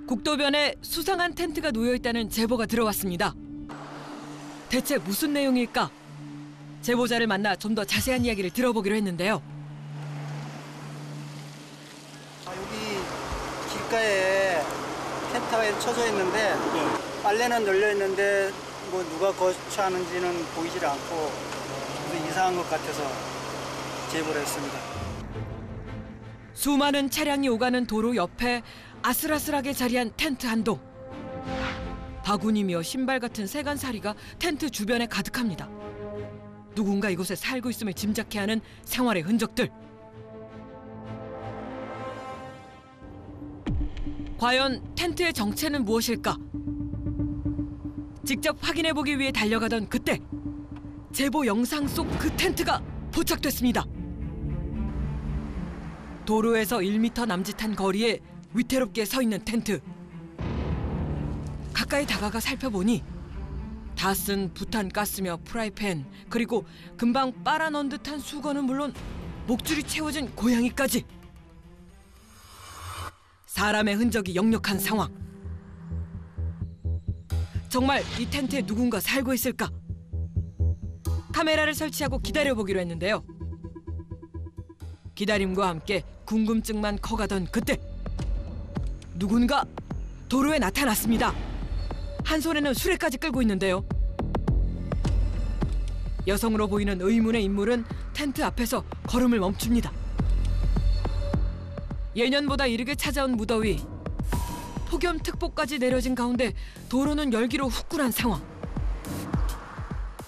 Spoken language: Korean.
국도변에 수상한 텐트가 놓여있다는 제보가 들어왔습니다. 대체 무슨 내용일까? 제보자를 만나 좀 더 자세한 이야기를 들어보기로 했는데요. 여기 길가에 텐트가 쳐져 있는데 빨래는 널려 있는데 뭐 누가 거주하는지는 보이질 않고 이상한 것 같아서 제보를 했습니다. 수많은 차량이 오가는 도로 옆에 아슬아슬하게 자리한 텐트 한 동. 바구니며 신발 같은 세간살이가 텐트 주변에 가득합니다. 누군가 이곳에 살고 있음을 짐작케 하는 생활의 흔적들. 과연 텐트의 정체는 무엇일까? 직접 확인해보기 위해 달려가던 그때 제보 영상 속 그 텐트가 포착됐습니다. 도로에서 1m 남짓한 거리에 위태롭게 서 있는 텐트. 가까이 다가가 살펴보니 다 쓴 부탄가스며 프라이팬, 그리고 금방 빨아넣은 듯한 수건은 물론 목줄이 채워진 고양이까지. 사람의 흔적이 역력한 상황. 정말 이 텐트에 누군가 살고 있을까? 카메라를 설치하고 기다려보기로 했는데요. 기다림과 함께 궁금증만 커가던 그때 누군가 도로에 나타났습니다. 한 손에는 수레까지 끌고 있는데요. 여성으로 보이는 의문의 인물은 텐트 앞에서 걸음을 멈춥니다. 예년보다 이르게 찾아온 무더위. 폭염특보까지 내려진 가운데 도로는 열기로 후끈한 상황.